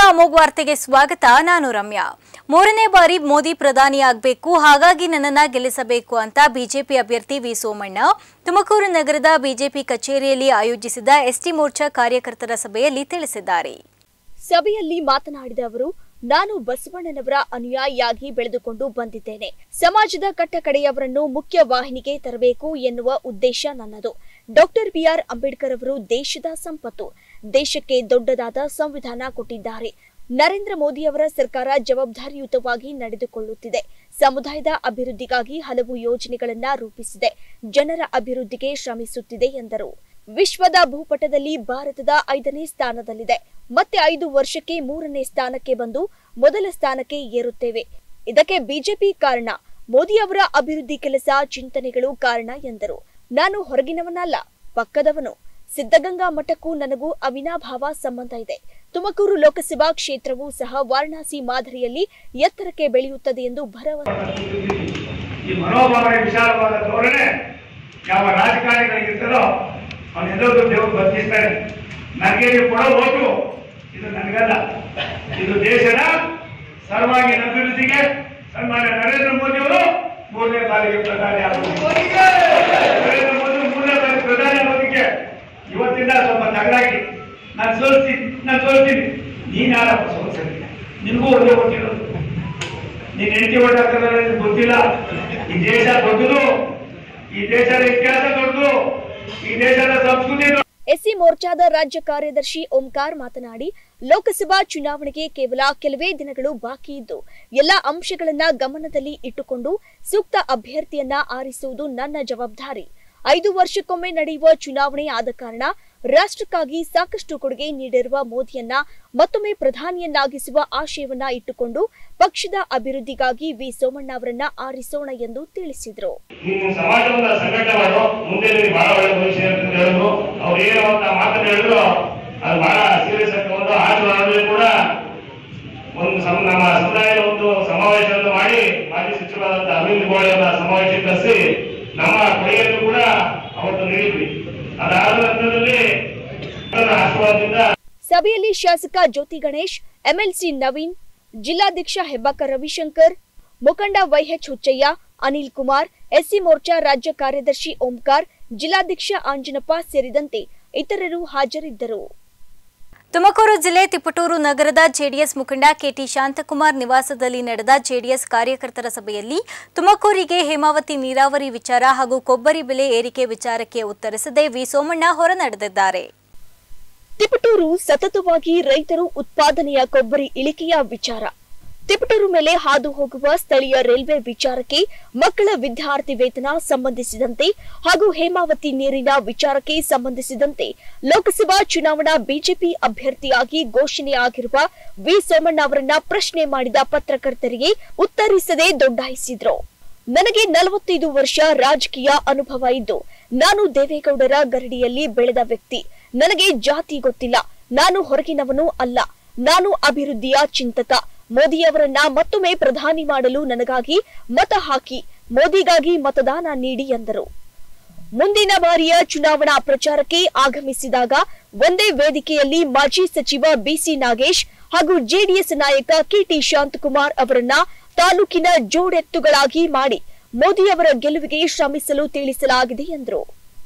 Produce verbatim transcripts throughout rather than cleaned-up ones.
ಅಮೋಘ ವಾರ್ತೆಗೆ ಸ್ವಾಗತ. ನಾನು ರಮ್ಯಾ. ಮೂರನೇ ಬಾರಿ ಮೋದಿ ಪ್ರಧಾನಿಯಾಗಬೇಕು, ಹಾಗಾಗಿ ನನ್ನನ್ನು ಗೆಲ್ಲಿಸಬೇಕು ಅಂತ ಬಿಜೆಪಿ ಅಭ್ಯರ್ಥಿ ವಿ ಸೋಮಣ್ಣ ತುಮಕೂರು ನಗರದ ಬಿಜೆಪಿ ಕಚೇರಿಯಲ್ಲಿ ಆಯೋಜಿಸಿದ ಎಸ್ಟಿ ಮೋರ್ಚಾ ಕಾರ್ಯಕರ್ತರ ಸಭೆಯಲ್ಲಿ ತಿಳಿಸಿದ್ದಾರೆ. ಸಭೆಯಲ್ಲಿ ಮಾತನಾಡಿದ ಅವರು, ನಾನು ಬಸವಣ್ಣನವರ ಅನುಯಾಯಿಯಾಗಿ ಬೆಳೆದುಕೊಂಡು ಬಂದಿದ್ದೇನೆ. ಸಮಾಜದ ಕಟ್ಟಕಡೆಯವರನ್ನು ಮುಖ್ಯ ವಾಹಿನಿಗೆ ತರಬೇಕು ಎನ್ನುವ ಉದ್ದೇಶ ನನ್ನದು. ಡಾಕ್ಟರ್ ಬಿಆರ್ ಅಂಬೇಡ್ಕರ್ ಅವರು ದೇಶದ ಸಂಪತ್ತು, ದೇಶಕ್ಕೆ ದೊಡ್ಡದಾದ ಸಂವಿಧಾನ ಕೊಟ್ಟಿದ್ದಾರೆ. ನರೇಂದ್ರ ಮೋದಿ ಅವರ ಸರ್ಕಾರ ಜವಾಬ್ದಾರಿಯುತವಾಗಿ ನಡೆದುಕೊಳ್ಳುತ್ತಿದೆ. ಸಮುದಾಯದ ಅಭಿವೃದ್ಧಿಗಾಗಿ ಹಲವು ಯೋಜನೆಗಳನ್ನ ರೂಪಿಸಿದೆ. ಜನರ ಅಭಿವೃದ್ಧಿಗೆ ಶ್ರಮಿಸುತ್ತಿದೆ ಎಂದರು. ವಿಶ್ವದ ಭೂಪಟದಲ್ಲಿ ಭಾರತದ ಐದನೇ ಸ್ಥಾನದಲ್ಲಿದೆ. ಮತ್ತೆ ಐದು ವರ್ಷಕ್ಕೆ ಮೂರನೇ ಸ್ಥಾನಕ್ಕೆ ಬಂದು ಮೊದಲ ಸ್ಥಾನಕ್ಕೆ ಏರುತ್ತೇವೆ. ಇದಕ್ಕೆ ಬಿಜೆಪಿ ಕಾರಣ. ಮೋದಿ ಅವರ ಅಭಿವೃದ್ಧಿ ಕೆಲಸ, ಚಿಂತನೆಗಳು ಕಾರಣ ಎಂದರು. ನಾನು ಹೊರಗಿನವನಲ್ಲ, ಪಕ್ಕದವನು. ಸಿದ್ಧಗಂಗಾ ಮಠಕ್ಕೂ ನನಗೂ ಅವಿನಾಭಾವ ಸಂಬಂಧ ಇದೆ. ತುಮಕೂರು ಲೋಕಸಭಾ ಕ್ಷೇತ್ರವೂ ಸಹ ವಾರಣಾಸಿ ಮಾದರಿಯಲ್ಲಿ ಎತ್ತರಕ್ಕೆ ಬೆಳೆಯುತ್ತದೆ ಎಂದು ಭರವಸೆ. ಯಾವ ರಾಜಕಾರಣಿಗಳಿಗಿರ್ತದೋ ಅವನೆಲ್ಲರೂ ದೇವರು ಬದುಕಿಸ್ತಾರೆ. ನನಗೆ ನೀವು ಕೊಡೋ ಓಟು ಇದು ನನಗಲ್ಲ, ಇದು ದೇಶದ ಸರ್ವಾಂಗೀಣ ಅಭಿವೃದ್ಧಿಗೆ ಸನ್ಮಾನ್ಯ ನರೇಂದ್ರ ಮೋದಿ ಅವರು ಮೂರನೇ ಬಾರಿಗೆ ಪ್ರಧಾನಿ ಆಗೋದಕ್ಕೆ ನರೇಂದ್ರ ಮೋದಿ ಮೂರನೇ ಬಾರಿ ಪ್ರಧಾನಿ ಆಗೋದಕ್ಕೆ ಇವತ್ತಿಂದ ಸ್ವಲ್ಪ ತಗಲಾಗಿ ನಾನು ಸೋಲ್ತೀನಿ ನಾನು ಸೋಲ್ತೀನಿ ನೀನ್ ಯಾರಪ್ಪ ಸೋಲ್ಸಲಿಲ್ಲ, ನಿನಗೂ ಒಂದೇ ಗೊತ್ತಿರೋದು. ನೀನ್ ಹೆಂಡತಿ ಓಟ್ ಹಾಕಿದ್ರೆ ಗೊತ್ತಿಲ್ಲ. ಈ ದೇಶ ದೊಡ್ಡದು, ಈ ದೇಶದ ಇತಿಹಾಸ ದೊಡ್ಡದು, ಈ ದೇಶದ ಸಂಸ್ಕೃತಿ. ಎಸ್ಸಿ ಮೋರ್ಚಾದ ರಾಜ್ಯ ಕಾರ್ಯದರ್ಶಿ ಓಂಕಾರ್ ಮಾತನಾಡಿ, ಲೋಕಸಭಾ ಚುನಾವಣೆಗೆ ಕೇವಲ ಕೆಲವೇ ದಿನಗಳು ಬಾಕಿ ಇದ್ದು ಎಲ್ಲ ಅಂಶಗಳನ್ನ ಗಮನದಲ್ಲಿ ಇಟ್ಟುಕೊಂಡು ಸೂಕ್ತ ಅಭ್ಯರ್ಥಿಯನ್ನ ಆರಿಸುವುದು ನನ್ನ ಜವಾಬ್ದಾರಿ. ಐದು ವರ್ಷಕ್ಕೊಮ್ಮೆ ನಡೆಯುವ ಚುನಾವಣೆ ಆದ ಕಾರಣ ರಾಷ್ಟ್ರಕ್ಕಾಗಿ ಸಾಕಷ್ಟು ಕೊಡುಗೆ ನೀಡಿರುವ ಮೋದಿಯನ್ನ ಮತ್ತೊಮ್ಮೆ ಪ್ರಧಾನಿಯನ್ನಾಗಿಸುವ ಆಶಯವನ್ನ ಇಟ್ಟುಕೊಂಡು ಪಕ್ಷದ ಅಭಿವೃದ್ಧಿಗಾಗಿ ವಿ ಸೋಮಣ್ಣ ಅವರನ್ನ ಆರಿಸೋಣ ಎಂದು ತಿಳಿಸಿದರು. ಸಮಾಜವನ್ನ ಸಂಘಟನೆ ಮಾಡೋ ಮುಂದೆ ಬಹಳ ಒಳ್ಳೆ ಭವಿಷ್ಯ ಹೇಳಿದ್ರು. ಅವ್ರು ಏನೋ ಮಾತನ್ನು ಹೇಳಿದ್ರು ಅದು ಬಹಳ ಸೀರಿಯಸ್ ಆಗಿ ಒಂದು ಆರು ಕೂಡ ಒಂದು ನಮ್ಮ ಸಮುದಾಯದ ಒಂದು ಸಮಾವೇಶವನ್ನು ಮಾಡಿ ಮಾಜಿ ಸಚಿವರಾದಂತಹ ಅರವಿಂದ್ ಗೋಳಿಯವರ ಸಮಾವೇಶ ಕರೆಸಿ ನಮ್ಮ ಕೊಡುಗೆಯನ್ನು ಕೂಡ ಅವತ್ತು ನೀಡಿದ್ವಿ. ಅದಾದ ನಂತರದಲ್ಲಿ ಆಶೀರ್ವಾದದಿಂದ ಸಭೆಯಲ್ಲಿ ಶಾಸಕ ಜ್ಯೋತಿ ಗಣೇಶ್, ಎಂಎಲ್ಸಿ ನವೀನ್, ಜಿಲ್ಲಾಧ್ಯಕ್ಷ ಹೆಬ್ಬಾಕ ರವಿಶಂಕರ್, ಮುಖಂಡ ವೈಎಚ್ ಹುಚ್ಚಯ್ಯ, ಅನಿಲ್ ಕುಮಾರ್, ಎಸ್ಸಿ ಮೋರ್ಚಾ ರಾಜ್ಯ ಕಾರ್ಯದರ್ಶಿ ಓಂಕಾರ್, ಜಿಲ್ಲಾಧ್ಯಕ್ಷ ಆಂಜನಪ್ಪ ಸೇರಿದಂತೆ ಇತರರು ಹಾಜರಿದ್ದರು. ತುಮಕೂರು ಜಿಲ್ಲೆ ತಿಪಟೂರು ನಗರದ ಜೆಡಿಎಸ್ ಮುಖಂಡ ಕೆಟಿ ಶಾಂತಕುಮಾರ್ ನಿವಾಸದಲ್ಲಿ ನಡೆದ ಜೆಡಿಎಸ್ ಕಾರ್ಯಕರ್ತರ ಸಭೆಯಲ್ಲಿ ತುಮಕೂರಿಗೆ ಹೇಮಾವತಿ ನೀರಾವರಿ ವಿಚಾರ ಹಾಗೂ ಕೊಬ್ಬರಿ ಬೆಲೆ ಏರಿಕೆ ವಿಚಾರಕ್ಕೆ ಉತ್ತರಿಸದೆ ವಿ ಸೋಮಣ್ಣ ಹೊರನಡೆದಿದ್ದಾರೆ. ತಿಪಟೂರು ಸತತವಾಗಿ ರೈತರು ಉತ್ಪಾದನೆಯ ಕೊಬ್ಬರಿ ಇಳಿಕೆಯ ವಿಚಾರ, ತಿಪಟೂರು ಮೇಲೆ ಹಾದು ಹೋಗುವ ಸ್ಥಳೀಯ ರೈಲ್ವೆ ವಿಚಾರಕ್ಕೆ, ಮಕ್ಕಳ ವಿದ್ಯಾರ್ಥಿ ವೇತನ ಸಂಬಂಧಿಸಿದಂತೆ ಹಾಗೂ ಹೇಮಾವತಿ ನೀರಿನ ವಿಚಾರಕ್ಕೆ ಸಂಬಂಧಿಸಿದಂತೆ ಲೋಕಸಭಾ ಚುನಾವಣಾ ಬಿಜೆಪಿ ಅಭ್ಯರ್ಥಿಯಾಗಿ ಘೋಷಣೆಯಾಗಿರುವ ವಿ ಸೋಮಣ್ಣ ಅವರನ್ನ ಪ್ರಶ್ನೆ ಮಾಡಿದ ಪತ್ರಕರ್ತರಿಗೆ ಉತ್ತರಿಸದೆ ದೊಡ್ಡಾಯಿಸಿದ್ರು. ನನಗೆ ನಲವತ್ತೈದು ವರ್ಷ ರಾಜಕೀಯ ಅನುಭವ ಇದ್ದು ನಾನು ದೇವೇಗೌಡರ ಗರಡಿಯಲ್ಲಿ ಬೆಳೆದ ವ್ಯಕ್ತಿ. ನನಗೆ ಜಾತಿ ಗೊತ್ತಿಲ್ಲ. ನಾನು ಹೊರಗಿನವನು ಅಲ್ಲ. ನಾನು ಅಭಿವೃದ್ಧಿಯ ಚಿಂತಕ. ಮೋದಿಯವರನ್ನ ಮತ್ತೊಮ್ಮೆ ಪ್ರಧಾನಿ ಮಾಡಲು ನನಗಾಗಿ ಮತ ಹಾಕಿ, ಮೋದಿಗಾಗಿ ಮತದಾನ ನೀಡಿ ಎಂದರು. ಮುಂದಿನ ಬಾರಿಯ ಚುನಾವಣಾ ಪ್ರಚಾರಕ್ಕೆ ಆಗಮಿಸಿದಾಗ ಒಂದೇ ವೇದಿಕೆಯಲ್ಲಿ ಮಾಜಿ ಸಚಿವ ಬಿಸಿ ನಾಗೇಶ್ ಹಾಗೂ ಜೆಡಿಎಸ್ ನಾಯಕ ಕೆಟಿ ಶಾಂತಕುಮಾರ್ ಅವರನ್ನ ತಾಲೂಕಿನ ಜೋಡೆತ್ತುಗಳಾಗಿ ಮಾಡಿ ಮೋದಿಯವರ ಗೆಲುವಿಗೆ ಶ್ರಮಿಸಲು ತಿಳಿಸಲಾಗಿದೆ ಎಂದರು.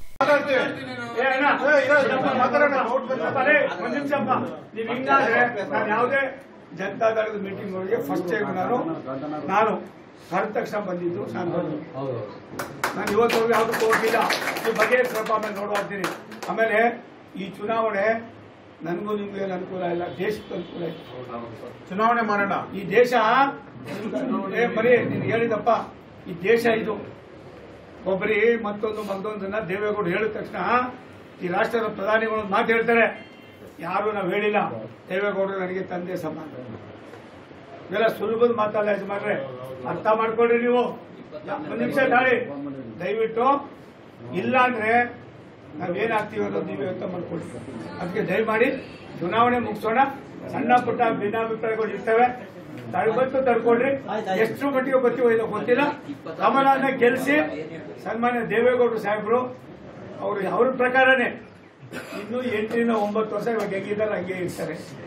ಜನತಾದಳದ ಮೀಟಿಂಗ್ ಒಳಗೆ ಫಸ್ಟ್ ಟೈಮ್ ನಾನು ನಾನು ಕರೆದ ತಕ್ಷಣ ಬಂದಿದ್ದು. ನಾನು ಬಂದು ನಾನು ಇವತ್ತವರೆಗೂ ಯಾವುದಕ್ಕೂ ಹೋಗಿಲ್ಲ. ಈ ಬಗ್ಗೆ ಸ್ವಲ್ಪ ಆಮೇಲೆ ನೋಡ್ತೀನಿ. ಆಮೇಲೆ ಈ ಚುನಾವಣೆ ನನಗೂ ನಿಮ್ಗೂ ಏನು ಅನುಕೂಲ ಇಲ್ಲ, ದೇಶಕ್ಕೆ ಅನುಕೂಲ ಇದೆ. ಚುನಾವಣೆ ಮಾಡೋಣ. ಈ ದೇಶ ಬರೀ ನೀನು ಹೇಳಿದಪ್ಪ, ಈ ದೇಶ ಇದು ಒಬ್ಬರಿ ಮತ್ತೊಂದು ಮತ್ತೊಂದನ್ನ ದೇವೇಗೌಡ ಹೇಳಿದ ತಕ್ಷಣ ಈ ರಾಷ್ಟ್ರದ ಪ್ರಧಾನಿಗಳು ಮಾತು ಹೇಳ್ತಾರೆ. ಯಾರು ನಾವು ಹೇಳಿಲ್ಲ, ದೇವೇಗೌಡರು ನನಗೆ ತಂದೆ ಸಮಾನ. ಇವೆಲ್ಲ ಸುಲಭದ ಮಾತಲ್ಲ ಯಜಮಾನ್ರೆ, ಅರ್ಥ ಮಾಡ್ಕೊಳ್ರಿ. ನೀವು ಒಂದು ನಿಮಿಷ ತಾಳಿ ದಯವಿಟ್ಟು. ಇಲ್ಲ ಅಂದ್ರೆ ನಾವೇನಾಗ್ತೀವಿ ಅನ್ನೋದು ನೀವು ಅರ್ಥ ಮಾಡ್ಕೊಳ್ರಿ. ಅದಕ್ಕೆ ದಯಮಾಡಿ ಚುನಾವಣೆ ಮುಗಿಸೋಣ. ಸಣ್ಣ ಪುಟ್ಟ ಭಿನ್ನಾಭಿಪ್ರಾಯಗಳು ಇರ್ತವೆ, ತಡ್ಬಂತು ತಡ್ಕೊಳ್ರಿ. ಎಷ್ಟು ಮಟ್ಟಿಗೆ ಬರ್ತೀವೋ ಇಲ್ಲ ಗೊತ್ತಿಲ್ಲ. ಕಮಲನ ಗೆಲ್ಲಿಸಿ ಸನ್ಮಾನ್ಯ ದೇವೇಗೌಡರು ಸಾಹೇಬರು ಅವರು ಅವ್ರ ಪ್ರಕಾರನೇ ಇನ್ನು ಎಂಟರಿಂದ ಒಂಬತ್ತು ವರ್ಷ ಇವಾಗ ಹೆಂಗಿದ್ದಾರೆ ಹಂಗೆ ಇರ್ತಾರೆ.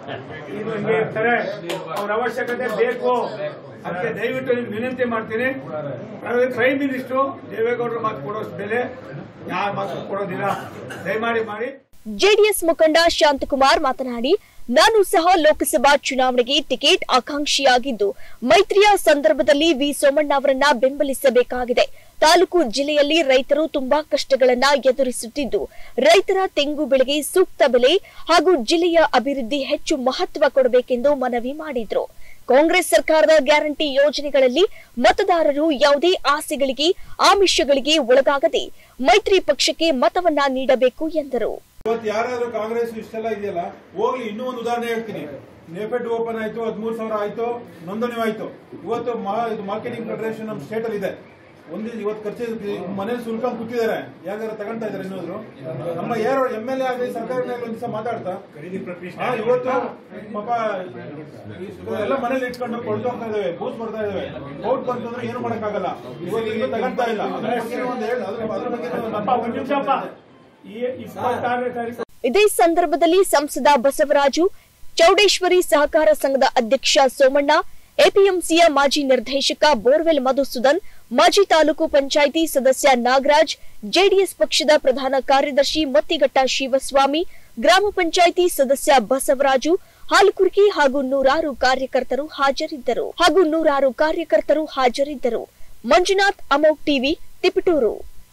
ಇದು ಹಿಂಗೆ ಇರ್ತಾರೆ, ಅವ್ರ ಅವಶ್ಯಕತೆ ಬೇಕು. ಅದಕ್ಕೆ ದಯವಿಟ್ಟು ನಿಮ್ಗೆ ವಿನಂತಿ ಮಾಡ್ತೀನಿ, ಪ್ರೈಮ್ ಮಿನಿಸ್ಟರ್ ದೇವೇಗೌಡರು ಮಾತು ಕೊಡೋಷ್ಟು ಬೆಲೆ ಯಾರು ಮಾತು ಕೊಡೋದಿಲ್ಲ, ದಯಮಾಡಿ ಮಾಡಿ. ಜೆಡಿಎಸ್ ಮುಖಂಡ ಶಾಂತಕುಮಾರ್ ಮಾತನಾಡಿ, ನಾನು ಸಹ ಲೋಕಸಭಾ ಚುನಾವಣೆಗೆ ಟಿಕೆಟ್ ಆಕಾಂಕ್ಷಿಯಾಗಿದ್ದು ಮೈತ್ರಿಯ ಸಂದರ್ಭದಲ್ಲಿ ವಿ ಸೋಮಣ್ಣ ಅವರನ್ನ ಬೆಂಬಲಿಸಬೇಕಾಗಿದೆ. ತಾಲೂಕು ಜಿಲ್ಲೆಯಲ್ಲಿ ರೈತರು ತುಂಬಾ ಕಷ್ಟಗಳನ್ನ ಎದುರಿಸುತ್ತಿದ್ದು ರೈತರ ತೆಂಗು ಬೆಳೆಗೆ ಸೂಕ್ತ ಬೆಲೆ ಹಾಗೂ ಜಿಲ್ಲೆಯ ಅಭಿವೃದ್ಧಿ ಹೆಚ್ಚು ಮಹತ್ವ ಕೊಡಬೇಕೆಂದು ಮನವಿ ಮಾಡಿದ್ರು. ಕಾಂಗ್ರೆಸ್ ಸರ್ಕಾರದ ಗ್ಯಾರಂಟಿ ಯೋಜನೆಗಳಲ್ಲಿ ಮತದಾರರು ಯಾವುದೇ ಆಸೆಗಳಿಗೆ ಆಮಿಷಗಳಿಗೆ ಒಳಗಾಗದೆ ಮೈತ್ರಿ ಪಕ್ಷಕ್ಕೆ ಮತವನ್ನ ನೀಡಬೇಕು ಎಂದರು. ಇವತ್ತು ಯಾರಾದ್ರೂ ಕಾಂಗ್ರೆಸ್ ಇಷ್ಟೆಲ್ಲ ಇದೆಯಲ್ಲ, ಹೋಗ್ಲಿ. ಇನ್ನೂ ಒಂದು ಉದಾಹರಣೆ ಹೇಳ್ತೀನಿ. ನೆಫೆಡ್ ಓಪನ್ ಆಯ್ತು, ಹದಿಮೂರು ಸಾವಿರ ಆಯ್ತು, ನೋಂದಣಿ ಆಯ್ತು. ಇವತ್ತು ಮಾರ್ಕೆಟಿಂಗ್ ಫೆಡರೇಷನ್ ನಮ್ಮ ಸ್ಟೇಟ್ ಅಲ್ಲಿ ಇದೆ. ಒಂದು ಇವತ್ತು ಖರ್ಚು ಮನೇಲಿ ಸುಲ್ಕೊಂಡು ಕೂತಿದ್ದಾರೆ, ಯಾವ್ದಾರ ತಗೊಂತಾ ಇದಾರೆ. ಇನ್ನೊಂದ್ರು ನಮ್ಮ ಯಾರು ಎಂ ಎಲ್ ಎ ಆಗಲಿ ಸರ್ಕಾರದ ಒಂದ್ ದಿವಸ ಮಾತಾಡ್ತಾ ಇವತ್ತು ಪಾಪ ಎಲ್ಲ ಮನೇಲಿ ಇಟ್ಕೊಂಡು ಕೊಡ್ತಾ ಹೋಗ್ತಾ ಇದಾವೆ, ಬೂತ್ ಬರ್ತಾ ಇದಾವೆ. ಔಟ್ ಬಂತು ಅಂದ್ರೆ ಏನು ಮಾಡಕ್ಕಾಗಲ್ಲ. ಇವತ್ತು ಈಗ ತಗೊಂತಾ ಇಲ್ಲ. ಇದೇ ಸಂದರ್ಭದಲ್ಲಿ ಸಂಸದ ಬಸವರಾಜು, ಚೌಡೇಶ್ವರಿ ಸಹಕಾರ ಸಂಘದ ಅಧ್ಯಕ್ಷ ಸೋಮಣ್ಣ, ಎಪಿಎಂಸಿಯ ಮಾಜಿ ನಿರ್ದೇಶಕ ಬೋರ್ವೆಲ್ ಮಧುಸೂದನ್, ಮಾಜಿ ತಾಲೂಕು ಪಂಚಾಯಿತಿ ಸದಸ್ಯ ನಾಗರಾಜ್, ಜೆಡಿಎಸ್ ಪಕ್ಷದ ಪ್ರಧಾನ ಕಾರ್ಯದರ್ಶಿ ಮತ್ತಿಘಟ್ಟ ಶಿವಸ್ವಾಮಿ, ಗ್ರಾಮ ಪಂಚಾಯಿತಿ ಸದಸ್ಯ ಬಸವರಾಜು, ಹಾಲುಕುರ್ಕಿ ಹಾಗೂ ನೂರಾರು ಕಾರ್ಯಕರ್ತರು ಹಾಜರಿದ್ದರು ಹಾಗೂ ನೂರಾರು ಕಾರ್ಯಕರ್ತರು ಹಾಜರಿದ್ದರು. ಮಂಜುನಾಥ್, ಅಮೋಕ್ ಟಿವಿ, ತಿಪಟೂರು.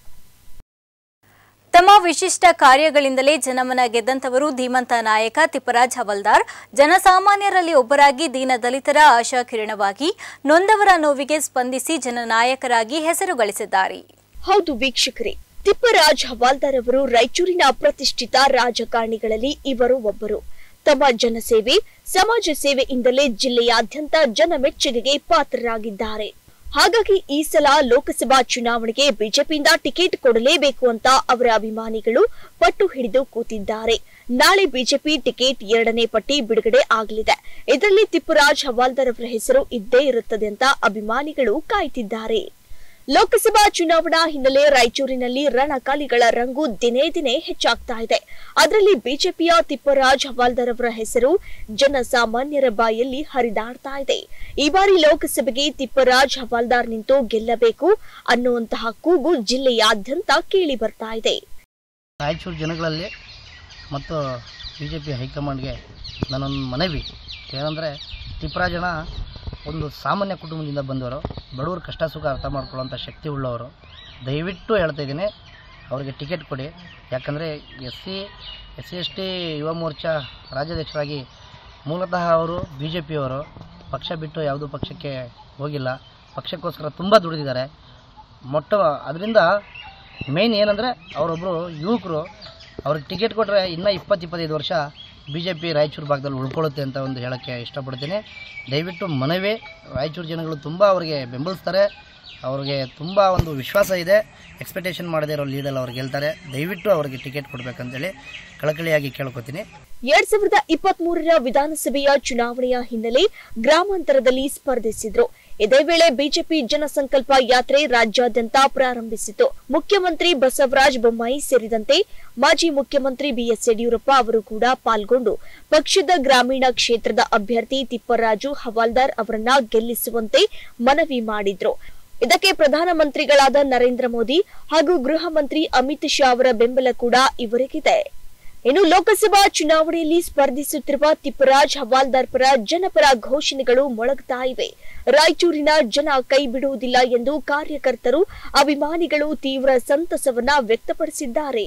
ತಮ್ಮ ವಿಶಿಷ್ಟ ಕಾರ್ಯಗಳಿಂದಲೇ ಜನಮನ ಗೆದ್ದಂತವರು ಧೀಮಂತ ನಾಯಕ ತಿಪ್ಪರಾಜ್ ಹವಲ್ದಾರ್. ಜನಸಾಮಾನ್ಯರಲ್ಲಿ ಒಬ್ಬರಾಗಿ ದೀನ ದಲಿತರ ಆಶಾ ಕಿರಣವಾಗಿ ನೊಂದವರ ನೋವಿಗೆ ಸ್ಪಂದಿಸಿ ಜನನಾಯಕರಾಗಿ ಹೆಸರು ಗಳಿಸಿದ್ದಾರೆ. ಹೌದು ವೀಕ್ಷಕರೇ, ತಿಪ್ಪರಾಜ್ ಹವಾಲ್ದಾರ್ ಅವರು ರಾಯಚೂರಿನ ಪ್ರತಿಷ್ಠಿತ ರಾಜಕಾರಣಿಗಳಲ್ಲಿ ಇವರು ಒಬ್ಬರು. ತಮ್ಮ ಜನಸೇವೆ, ಸಮಾಜ ಸೇವೆಯಿಂದಲೇ ಜಿಲ್ಲೆಯಾದ್ಯಂತ ಜನಮೆಚ್ಚುಗೆಗೆ ಪಾತ್ರರಾಗಿದ್ದಾರೆ. ಹಾಗಾಗಿ ಈ ಸಲ ಲೋಕಸಭಾ ಚುನಾವಣೆಗೆ ಬಿಜೆಪಿಯಿಂದ ಟಿಕೆಟ್ ಕೊಡಲೇಬೇಕು ಅಂತ ಅವರ ಅಭಿಮಾನಿಗಳು ಪಟ್ಟು ಹಿಡಿದು ಕೂತಿದ್ದಾರೆ. ನಾಳೆ ಬಿಜೆಪಿ ಟಿಕೆಟ್ ಎರಡನೇ ಪಟ್ಟಿ ಬಿಡುಗಡೆ ಆಗಲಿದೆ. ಇದರಲ್ಲಿ ತಿಪ್ಪರಾಜ್ ಹವಾಲ್ದಾರ್ ಅವರ ಹೆಸರು ಇದ್ದೇ ಇರುತ್ತದೆ ಅಂತ ಅಭಿಮಾನಿಗಳು ಕಾಯ್ತಿದ್ದಾರೆ. ಲೋಕಸಭಾ ಚುನಾವಣಾ ಹಿನ್ನೆಲೆ ರಾಯಚೂರಿನಲ್ಲಿ ರಣಕಾಲಿಗಳ ರಂಗು ದಿನೇ ದಿನೇ ಹೆಚ್ಚಾಗ್ತಾ ಇದೆ. ಅದರಲ್ಲಿ ಬಿಜೆಪಿಯ ತಿಪ್ಪರಾಜ್ ಹವಾಲ್ದಾರ್ ಅವರ ಹೆಸರು ಜನಸಾಮಾನ್ಯರ ಬಾಯಲ್ಲಿ ಹರಿದಾಡ್ತಾ ಇದೆ. ಈ ಬಾರಿ ಲೋಕಸಭೆಗೆ ತಿಪ್ಪರಾಜ್ ಹವಾಲ್ದಾರ್ ನಿಂತು ಗೆಲ್ಲಬೇಕು ಅನ್ನುವಂತಹ ಕೂಗು ಜಿಲ್ಲೆಯಾದ್ಯಂತ ಕೇಳಿ ಬರ್ತಾ ಇದೆ. ರಾಯಚೂರು ಜನಗಳಲ್ಲಿ ಮತ್ತು ಬಿಜೆಪಿ ಹೈಕಮಾಂಡ್ಗೆ ನನ್ನೊಂದು ಮನವಿ ಏನಂದರೆ, ತಿಪ್ಪರಾಜಣ್ಣ ಒಂದು ಸಾಮಾನ್ಯ ಕುಟುಂಬದಿಂದ ಬಂದವರು, ಬಡವರ ಕಷ್ಟ ಸುಖ ಅರ್ಥ ಮಾಡ್ಕೊಳ್ಳೋಂಥ ಶಕ್ತಿ ಉಳ್ಳವರು. ದಯವಿಟ್ಟು ಹೇಳ್ತಾ ಇದ್ದೀನಿ, ಅವರಿಗೆ ಟಿಕೆಟ್ ಕೊಡಿ. ಯಾಕಂದರೆ S C S C S T ಯುವ ಮೋರ್ಚಾ ರಾಜ್ಯಾಧ್ಯಕ್ಷರಾಗಿ ಮೂಲತಃ ಅವರು ಬಿ ಜೆ ಪಿಯವರು. ಪಕ್ಷ ಬಿಟ್ಟು ಯಾವುದೂ ಪಕ್ಷಕ್ಕೆ ಹೋಗಿಲ್ಲ, ಪಕ್ಷಕ್ಕೋಸ್ಕರ ತುಂಬ ದುಡಿದಿದ್ದಾರೆ. ಮೊಟ್ಟ ಅದರಿಂದ ಮೇಯ್ನ್ ಏನಂದರೆ ಅವರೊಬ್ಬರು ಯುವಕರು. ಅವ್ರಿಗೆ ಟಿಕೆಟ್ ಕೊಟ್ಟರೆ ಇನ್ನೂ ಇಪ್ಪತ್ತು ಇಪ್ಪತ್ತೈದು ವರ್ಷ ಬಿ ಜೆ ಪಿ ರಾಯಚೂರು ಭಾಗದಲ್ಲಿ ಉಳ್ಕೊಳ್ಳುತ್ತೆ ಅಂತ ಒಂದು ಹೇಳೋಕ್ಕೆ ಇಷ್ಟಪಡ್ತೀನಿ. ದಯವಿಟ್ಟು ಮನವಿ, ರಾಯಚೂರು ಜನಗಳು ತುಂಬ ಅವರಿಗೆ ಬೆಂಬಲಿಸ್ತಾರೆ, ಅವ್ರಿಗೆ ತುಂಬ ಒಂದು ವಿಶ್ವಾಸ ಇದೆ. ಎಕ್ಸ್ಪೆಕ್ಟೇಷನ್ ಮಾಡದೇ ಇರೋ ಲೀಡಲ್ಲಿ ಅವ್ರಿಗೆ ಗೆಲ್ತಾರೆ. ದಯವಿಟ್ಟು ಅವರಿಗೆ ಟಿಕೆಟ್ ಕೊಡಬೇಕಂತೇಳಿ ಕಳಕಳಿಯಾಗಿ ಕೇಳ್ಕೊತೀನಿ. ಎರಡ್ ಸಾವಿರದ ಇಪ್ಪತ್ತ್ ಮೂರರ ವಿಧಾನಸಭೆಯ ಚುನಾವಣೆಯ ಹಿನ್ನೆಲೆ ಗ್ರಾಮಾಂತರದಲ್ಲಿ ಸ್ಪರ್ಧಿಸಿದ್ರು. ಇದೇ ವೇಳೆ ಬಿಜೆಪಿ ಜನಸಂಕಲ್ಪ ಯಾತ್ರೆ ರಾಜ್ಯಾದ್ಯಂತ ಪ್ರಾರಂಭಿಸಿತು. ಮುಖ್ಯಮಂತ್ರಿ ಬಸವರಾಜ ಬೊಮ್ಮಾಯಿ ಸೇರಿದಂತೆ ಮಾಜಿ ಮುಖ್ಯಮಂತ್ರಿ ಬಿಎಸ್ ಯಡಿಯೂರಪ್ಪ ಅವರು ಕೂಡ ಪಾಲ್ಗೊಂಡು ಪಕ್ಷದ ಗ್ರಾಮೀಣ ಕ್ಷೇತ್ರದ ಅಭ್ಯರ್ಥಿ ತಿಪ್ಪರಾಜು ಹವಾಲ್ದಾರ್ ಅವರನ್ನ ಗೆಲ್ಲಿಸುವಂತೆ ಮನವಿ ಮಾಡಿದ್ರು. ಇದಕ್ಕೆ ಪ್ರಧಾನಮಂತ್ರಿಗಳಾದ ನರೇಂದ್ರ ಮೋದಿ ಹಾಗೂ ಗೃಹ ಮಂತ್ರಿ ಅಮಿತ್ ಶಾ ಅವರ ಬೆಂಬಲ ಕೂಡ ಇವರಿಗಿದೆ. ಇನ್ನು ಲೋಕಸಭಾ ಚುನಾವಣೆಯಲ್ಲಿ ಸ್ಪರ್ಧಿಸುತ್ತಿರುವ ತಿಪ್ಪರಾಜ್ ಹವಾಲ್ದಾರ್ ಪರ ಜನಪರ ಘೋಷಣೆಗಳು ಮೊಳಗ್ತಾ ಇವೆ. ರಾಯಚೂರಿನ ಜನ ಕೈ ಬಿಡುವುದಿಲ್ಲ ಎಂದು ಕಾರ್ಯಕರ್ತರು, ಅಭಿಮಾನಿಗಳು ತೀವ್ರ ಸಂತಸವನ್ನ ವ್ಯಕ್ತಪಡಿಸಿದ್ದಾರೆ.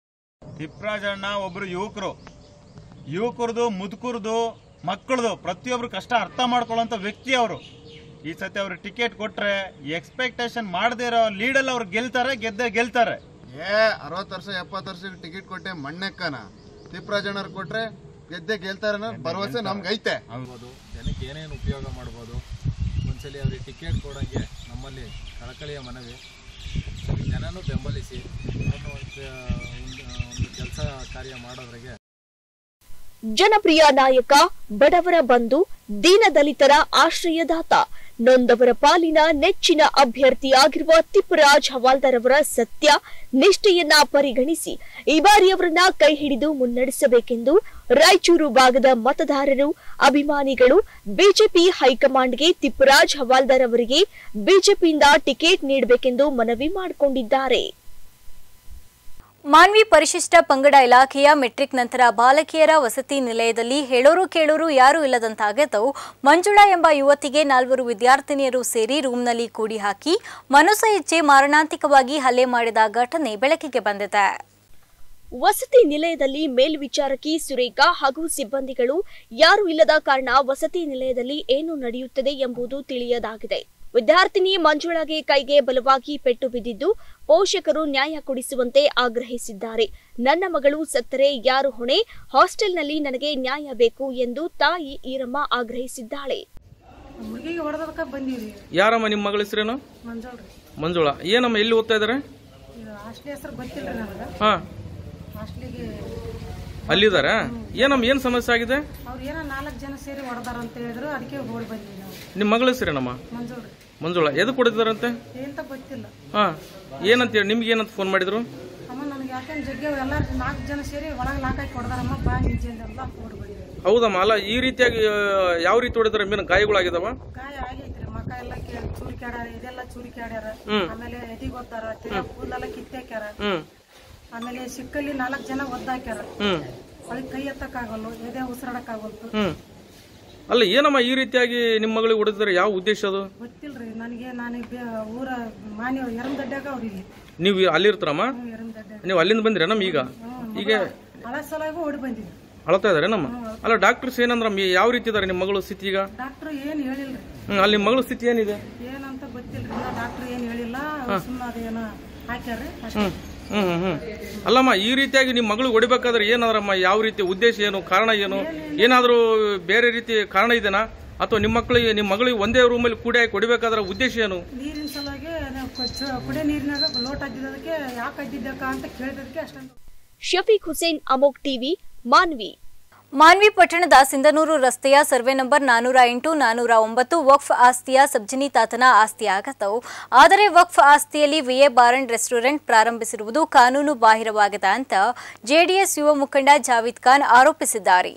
ತಿಪ್ಪರಾಜಣ್ಣ ಒಬ್ರು ಯುವಕರು, ಯುವಕರದು ಮುದುಕರದು ಮಕ್ಕಳದು ಪ್ರತಿಯೊಬ್ರು ಕಷ್ಟ ಅರ್ಥ ಮಾಡ್ಕೊಳ್ಳೋಂಥ ವ್ಯಕ್ತಿ ಅವರು. ಈ ಸತಿ ಅವ್ರಿಗೆ ಟಿಕೆಟ್ ಕೊಟ್ರೆ ಎಕ್ಸ್ಪೆಕ್ಟೇಷನ್ ಮಾಡದೇ ಇರೋ ಲೀಡಲ್ಲಿ ಅವ್ರು ಗೆಲ್ತಾರೆ, ಗೆದ್ದೆ ಗೆಲ್ತಾರೆ. ಏ ಅರವತ್ತು ವರ್ಷ ಎಪ್ಪತ್ತು ವರ್ಷಕ್ಕೆ ಟಿಕೆಟ್ ಕೊಟ್ಟೆ ಮಣ್ಣೆಕ್ಕನ ತಿಪ್ಪರಾಜಣ್ಣವ್ರು ಕೊಟ್ರೆ ಗೆದ್ದೆ ಗೆಲ್ತಾರೆ ಅನ್ನೋ ಭರವಸೆ ನಮ್ಗೆ ಐತೆ. ಹೌದು, ಜನಕ್ಕೆ ಏನೇನು ಉಪಯೋಗ ಮಾಡ್ಬೋದು, ಒಂದ್ಸಲಿ ಅವ್ರಿಗೆ ಟಿಕೆಟ್ ಕೊಡೋಂಗೆ ನಮ್ಮಲ್ಲಿ ಕಳಕಳಿಯ ಮನವಿ. ಜನನೂ ಬೆಂಬಲಿಸಿ ಒಂದು ಕೆಲಸ ಕಾರ್ಯ ಮಾಡೋದ್ರಿಗೆ. ಜನಪ್ರಿಯ ನಾಯಕ, ಬಡವರ ಬಂಧು, ದೀನದಲಿತರ ಆಶ್ರಯದಾತ, ನೊಂದವರ ಪಾಲಿನ ನೆಚ್ಚಿನ ಅಭ್ಯರ್ಥಿಯಾಗಿರುವ ತಿಪ್ಪರಾಜ್ ಹವಾಲ್ದಾರ್ ಅವರ ಸತ್ಯ ನಿಷ್ಠೆಯನ್ನ ಪರಿಗಣಿಸಿ ಈ ಬಾರಿ ಅವರನ್ನ ಕೈ ಹಿಡಿದು ಮುನ್ನಡೆಸಬೇಕೆಂದು ರಾಯಚೂರು ಭಾಗದ ಮತದಾರರು ಅಭಿಮಾನಿಗಳು ಬಿಜೆಪಿ ಹೈಕಮಾಂಡ್ಗೆ ತಿಪ್ಪರಾಜ್ ಹವಾಲ್ದಾರ್ ಅವರಿಗೆ ಬಿಜೆಪಿಯಿಂದ ಟಿಕೆಟ್ ನೀಡಬೇಕೆಂದು ಮನವಿ ಮಾಡಿಕೊಂಡಿದ್ದಾರೆ. ಮಾನ್ವಿ ಪರಿಶಿಷ್ಟ ಪಂಗಡ ಇಲಾಖೆಯ ಮೆಟ್ರಿಕ್ ನಂತರ ಬಾಲಕಿಯರ ವಸತಿ ನಿಲಯದಲ್ಲಿ ಹೇಳೋರು ಕೇಳೋರು ಯಾರೂ ಇಲ್ಲದಂತಾಗಿದ್ದು, ಮಂಜುಳಾ ಎಂಬ ಯುವತಿಗೆ ನಾಲ್ವರು ವಿದ್ಯಾರ್ಥಿನಿಯರು ಸೇರಿ ರೂಮ್ನಲ್ಲಿ ಕೂಡಿ ಹಾಕಿ ಮನಸ ಇಚ್ಛೆ ಮಾರಣಾಂತಿಕವಾಗಿ ಹಲ್ಲೆ ಮಾಡಿದ ಘಟನೆ ಬೆಳಕಿಗೆ ಬಂದಿದೆ. ವಸತಿ ನಿಲಯದಲ್ಲಿ ಮೇಲ್ವಿಚಾರಕಿ ಸುರೇಖಾ ಹಾಗೂ ಸಿಬ್ಬಂದಿಗಳು ಯಾರು ಇಲ್ಲದ ಕಾರಣ ವಸತಿ ನಿಲಯದಲ್ಲಿ ಏನು ನಡೆಯುತ್ತದೆ ಎಂಬುದು ತಿಳಿಯದಾಗಿದೆ. ವಿದ್ಯಾರ್ಥಿನಿ ಮಂಜುಳಾಗೆ ಕೈಗೆ ಬಲವಾಗಿ ಪೆಟ್ಟು ಬಿದ್ದಿದ್ದು, ಪೋಷಕರು ನ್ಯಾಯ ಕೊಡಿಸುವಂತೆ ಆಗ್ರಹಿಸಿದ್ದಾರೆ. ನನ್ನ ಮಗಳು ಸತ್ತರೆ ಯಾರು ಹೊಣೆ? ಹಾಸ್ಟೆಲ್ನಲ್ಲಿ ನನಗೆ ನ್ಯಾಯ ಬೇಕು ಎಂದು ತಾಯಿ ಈರಮ್ಮ ಆಗ್ರಹಿಸಿದ್ದಾಳೆ. ಯಾರಮ್ಮ ನಿಮ್ಮ ಮಗಳ ಹೆಸರೇನು? ಮಂಜುಳಾ. ಏನಮ್ಮ ಎಲ್ಲಿ ಓದ್ತಾ ಇದಾರೆ? ಹಾ, ಅಲ್ಲಿದಾರ. ಏನಮ್ಮ ಏನ್ ಸಮಸ್ಯೆ ಆಗಿದೆ? ನಾಲ್ಕು ಜನ ಸೇರಿ ಹೊಡೆದಾರ ಅಂತ ಹೇಳಿದ್ರು, ಅದಕ್ಕೆ ಓಡಿ ಬಂದಿದ್ದೀವಿ ನಾವು. ನಿಮ್ಮ ಮಗಳ ಹೆಸರೇನಮ್ಮ? ಮಂಜುಳಾ. ಮಂಜುಳಾ. ಎದಕ್ಕೆ ಹೊಡೆದಿದಾರಂತೆ? ಎಂತ ಗೊತ್ತಿಲ್ಲ. ಹಾ, ಏನಂತ ಹೇಳಿ ನಿಮ್ಗೆ ಏನಂತ ಫೋನ್ ಮಾಡಿದ್ರು? ಅಮ್ಮ ನನಗೆ ಯಾಕೆ ಜಗ್ಗೆ ಎಲ್ಲ ನಾಲ್ಕು ಜನ ಸೇರಿ ಒಳಗೆ ಲಾಕ್ ಹಾಕಿ ಹೊಡೆದಾರಮ್ಮ, ಬಾ ನಿಜೆಲ್ಲ ಓಡಿ ಬಂದಿದ್ದೀವಿ. ಹೌದಮ್ಮ. ಅಲ್ಲ, ಈ ರೀತಿಯಾಗಿ ಯಾವ ರೀತಿ ಹೊಡೆದಾರ? ಮೀನು ಗಾಯಗಳಾಗಿದಾವ? ಗಾಯ ಆಗೈತ್ರಿ. ಮಕ್ಕ ಎಲ್ಲ ಚೂರಿ ಕ್ಯಾಡ್ಯಾರ, ಇದೆಲ್ಲ ಚೂರಿ ಕ್ಯಾಡ್ಯಾರ. ಆಮೇಲೆ ಎದಿ ಗೊತ್ತಾರ, ಕೂದಲೆಲ್ಲ ಕಿತ್ತಾಕ್ಯಾರ. ಆಮೇಲೆ ಸಿಕ್ಕಲ್ಲಿ ನಾಲ್ಕು ಜನ ಒದ್ದಾಕ್ಯಾರ. ಅದಕ್ಕೆ ಕೈ ಎತ್ತಕ್ಕಾಗಲ್ಲ, ಎದೆ ಉಸಿರಾಡಕ್ಕಾಗಲ್ತು. ಅಲ್ಲ, ಏನಮ್ಮ ಈ ರೀತಿಯಾಗಿ ನಿಮ್ಮ ಮಗಳಿಗೆ ಹೊಡೆದಿದ್ದಾರೆ? ಯಾವ ಉದ್ದೇಶ ಅದು ಗೊತ್ತಿಲ್ರಿ ನನಗೆ. ನಾನು ಊರ ಮಾನಿ ಎರಮದಡ್ಡ್ಯಾಗ ಅವ್ರಿ. ನೀವು ಅಲ್ಲಿ ಇರ್ತಾರಮ್ಮ? ನೀವು ಅಲ್ಲಿಂದ ಬಂದ್ರಿ ನಮ್ಮ ಈಗ ಈಗ ಹಳ ಸಲಾಗೂ ಓಡಿ ಬಂದಿದ್ವಿ. ಅಳ್ತಾ ಇದಾರೆ ನಮ್ಮ. ಅಲ್ಲ, ಡಾಕ್ಟರ್ಸ್ ಏನಂದ್ರ ಯಾವ ರೀತಿ ಇದಾರೆ ನಿಮ್ಮ ಮಗಳ ಸ್ಥಿತಿ ಈಗ? ಡಾಕ್ಟರ್ ಏನ್ ಹೇಳಿಲ್ರಿ. ಹ್ಮ್, ಅಲ್ಲಿ ಮಗಳ ಸ್ಥಿತಿ ಏನಿದೆ ಏನಂತ ಗೊತ್ತಿಲ್ರಿ. ಡಾಕ್ಟರ್ ಏನ್ ಹೇಳಿಲ್ಲ, ಸುಮ್ಮನೆ ಅದೇನ ಹಾಕ್ಯಾರ್ರಿ. ಹ್ಮ್ ಹ್ಮ್ ಹ್ಮ್ ಅಲ್ಲಮ್ಮ, ಈ ರೀತಿಯಾಗಿ ನಿಮ್ಮ ಮಗಳು ಹೊಡಿಬೇಕಾದ್ರೆ ಏನಾದ್ರಮ್ಮ? ಯಾವ ರೀತಿ ಉದ್ದೇಶ ಏನು? ಕಾರಣ ಏನು? ಏನಾದ್ರೂ ಬೇರೆ ರೀತಿ ಕಾರಣ ಇದೆನಾ? ಅಥವಾ ನಿಮ್ಮ ಮಕ್ಕಳಿಗೆ ನಿಮ್ಮ ಮಗಳಿಗೆ ಒಂದೇ ರೂಮಲ್ಲಿ ಕೂಡಿ ಹಾಕಿ ಹೊಡಿಬೇಕಾದ್ರೆ ಉದ್ದೇಶ ಏನು? ನೀರಿನ ಸಲುವಾಗಿ ಕುಡಿಯ ನೀರಿನಾಗ ಲೋಟ್ ಆಗಿದ್ದಕ್ಕೆ ಯಾಕೆ ಅದ್ದಿದ್ದಕ್ಕ ಅಂತ ಕೇಳಿದಕ್ಕೆ ಅಷ್ಟೊಂದು. ಶಫೀಕ್ ಹುಸೇನ್, ಅಮೋಕ್ ಟಿವಿ, ಮಾನ್ವಿ. ಮಾನ್ವಿ ಪಟ್ಟಣದ ಸಿಂಧನೂರು ರಸ್ತೆಯ ಸರ್ವೆ ನಂಬರ್ ನಾನೂರ ಎಂಟು ನಾನೂರ ಒಂಬತ್ತು ವಕ್ಫ್ ಆಸ್ತಿಯ ಸಬ್ಜಿನಿ ತಾತನ ಆಸ್ತಿಯಾಗತ್ತವು. ಆದರೆ ವಕ್ಫ್ ಆಸ್ತಿಯಲ್ಲಿ ವಿಎ ಬಾರ್ ಅಂಡ್ ರೆಸ್ಟೋರೆಂಟ್ ಪ್ರಾರಂಭಿಸಿರುವುದು ಕಾನೂನು ಬಾಹಿರವಾಗಿದೆ ಅಂತ ಜೆಡಿಎಸ್ ಯುವ ಮುಖಂಡ ಜಾವೀದ್ ಖಾನ್ ಆರೋಪಿಸಿದ್ದಾರೆ.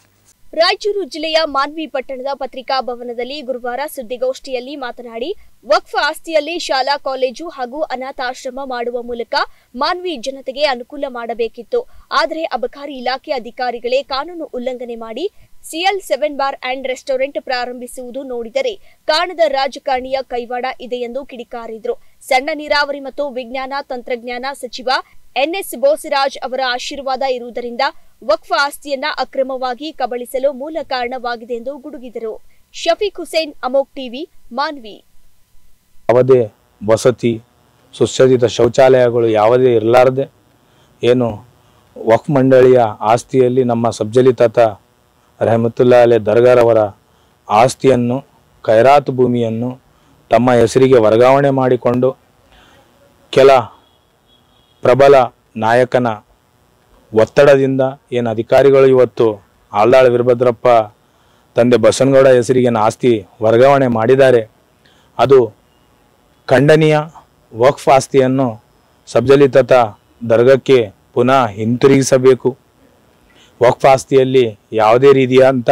ರಾಯಚೂರು ಜಿಲ್ಲೆಯ ಮಾನ್ವಿ ಪಟ್ಟಣದ ಪತ್ರಿಕಾ ಭವನದಲ್ಲಿ ಗುರುವಾರ ಸುದ್ದಿಗೋಷ್ಠಿಯಲ್ಲಿ ಮಾತನಾಡಿ, ವಕ್ಫ್ ಆಸ್ತಿಯಲ್ಲಿ ಶಾಲಾ ಕಾಲೇಜು ಹಾಗೂ ಅನಾಥಾಶ್ರಮ ಮಾಡುವ ಮೂಲಕ ಮಾನ್ವಿ ಜನತೆಗೆ ಅನುಕೂಲ ಮಾಡಬೇಕಿತ್ತು. ಆದರೆ ಅಬಕಾರಿ ಇಲಾಖೆ ಅಧಿಕಾರಿಗಳೇ ಕಾನೂನು ಉಲ್ಲಂಘನೆ ಮಾಡಿ CL seven bar and restaurant ಪ್ರಾರಂಭಿಸುವುದು ನೋಡಿದರೆ ಕಾಣದ ರಾಜಕಾರಣಿಯ ಕೈವಾಡ ಇದೆ ಎಂದು ಕಿಡಿಕಾರಿದ್ರು. ಸಣ್ಣ ನೀರಾವರಿ ಮತ್ತು ವಿಜ್ಞಾನ ತಂತ್ರಜ್ಞಾನ ಸಚಿವ ಎನ್ಎಸ್ ಬೋಸರಾಜ್ ಅವರ ಆಶೀರ್ವಾದ ಇರುವುದರಿಂದ ವಕ್ಫ್ ಆಸ್ತಿಯನ್ನ ಅಕ್ರಮವಾಗಿ ಕಬಳಿಸಲು ಮೂಲ ಕಾರಣವಾಗಿದೆ ಎಂದು ಗುಡುಗಿದರು. ಶಫೀಕ್ ಹುಸೇನ್, ಅಮೋಕ್ ಟಿವಿ, ಮಾನ್ವಿ. ಯಾವುದೇ ವಸತಿ ಸುಸಜ್ಜಿತ ಶೌಚಾಲಯಗಳು ಯಾವುದೇ ಇರಲಾರದೆ ಏನು ವಕ್ಫ್ ಮಂಡಳಿಯ ಆಸ್ತಿಯಲ್ಲಿ ನಮ್ಮ ಸಬ್ಜಲಿ ತಾತ ರಹಮತುಲ್ಲಾ ಅಲೈ ದರ್ಗಾರವರ ಆಸ್ತಿಯನ್ನು, ಖೈರಾತ್ ಭೂಮಿಯನ್ನು ತಮ್ಮ ಹೆಸರಿಗೆ ವರ್ಗಾವಣೆ ಮಾಡಿಕೊಂಡು ಕೆಲ ಪ್ರಬಲ ನಾಯಕನ ಒತ್ತಡದಿಂದ ಏನು ಅಧಿಕಾರಿಗಳು ಇವತ್ತು ಆಲ್ದಾಳ ವೀರಭದ್ರಪ್ಪ ತಂದೆ ಬಸವನಗೌಡ ಹೆಸರಿಗೆ ಆಸ್ತಿ ವರ್ಗಾವಣೆ ಮಾಡಿದ್ದಾರೆ. ಅದು ಖಂಡನೀಯ. ವಕ್ಫ್ ಆಸ್ತಿಯನ್ನು ಸಬ್ಜಲಿ ತಾತ ದರ್ಗಕ್ಕೆ ಪುನಃ ಹಿಂತಿರುಗಿಸಬೇಕು. ವಕ್ಫ್ ಆಸ್ತಿಯಲ್ಲಿ ಯಾವುದೇ ರೀತಿಯಾದಂಥ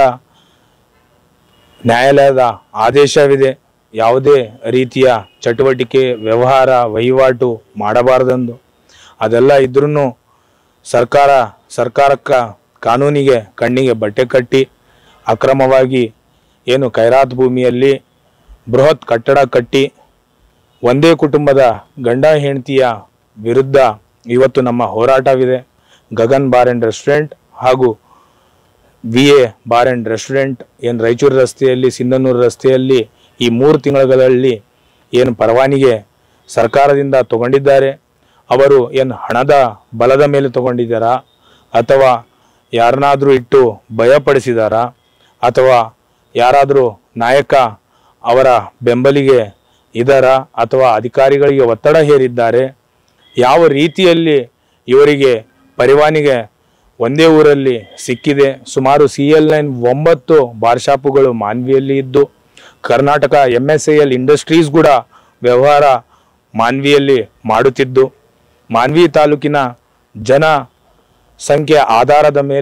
ನ್ಯಾಯಾಲಯದ ಆದೇಶವಿದೆ. ಯಾವುದೇ ರೀತಿಯ ಚಟುವಟಿಕೆ, ವ್ಯವಹಾರ, ವಹಿವಾಟು ಮಾಡಬಾರದೆಂದು. ಅದೆಲ್ಲ ಇದ್ರೂ ಸರ್ಕಾರ ಸರ್ಕಾರಕ್ಕೆ ಕಾನೂನಿಗೆ ಕಣ್ಣಿಗೆ ಬಟ್ಟೆ ಕಟ್ಟಿ ಅಕ್ರಮವಾಗಿ ಏನು ಖೈರಾತ್ ಭೂಮಿಯಲ್ಲಿ ಬೃಹತ್ ಕಟ್ಟಡ ಕಟ್ಟಿ ಒಂದೇ ಕುಟುಂಬದ ಗಂಡ ಹೆಂಡತಿಯ ವಿರುದ್ಧ ಇವತ್ತು ನಮ್ಮ ಹೋರಾಟವಿದೆ. ಗಗನ್ ಬಾರ್ ಆ್ಯಂಡ್ ರೆಸ್ಟೋರೆಂಟ್ ಹಾಗೂ V A bar and restaurant ಏನು ರಾಯಚೂರು ರಸ್ತೆಯಲ್ಲಿ, ಸಿಂಧನೂರು ರಸ್ತೆಯಲ್ಲಿ ಈ ಮೂರು ತಿಂಗಳಲ್ಲಿ ಏನು ಪರವಾನಿಗೆ ಸರ್ಕಾರದಿಂದ ತಗೊಂಡಿದ್ದಾರೆ, ಅವರು ಏನು ಹಣದ ಬಲದ ಮೇಲೆ ತಗೊಂಡಿದ್ದಾರಾ ಅಥವಾ ಯಾರನ್ನಾದರೂ ಇಟ್ಟು ಭಯಪಡಿಸಿದಾರಾ ಅಥವಾ ಯಾರಾದರೂ ನಾಯಕ ಅವರ ಬೆಂಬಲಿಗೆ ಇದ್ದಾರಾ ಅಥವಾ ಅಧಿಕಾರಿಗಳಿಗೆ ಒತ್ತಡ ಹೇರಿದ್ದಾರೆ? ಯಾವ ರೀತಿಯಲ್ಲಿ ಇವರಿಗೆ ಪರವಾನಿಗೆ ಒಂದೇ ಊರಲ್ಲಿ ಸಿಕ್ಕಿದೆ? ಸುಮಾರು ಸಿ ಎಲ್ ನೈನ್ ಒಂಬತ್ತು ಬಾರ್ ಶಾಪುಗಳು ಮಾನ್ವಿಯಲ್ಲಿ ಇದ್ದು, Karnataka M S I L industries ಕೂಡ ವ್ಯವಹಾರ ಮಾನ್ವಿಯಲ್ಲಿ ಮಾಡುತ್ತಿದ್ದು, ಮಾನ್ವಿ ತಾಲೂಕಿನ ಜನ ಸಂಖ್ಯೆ ಆಧಾರದ ಮೇಲೆ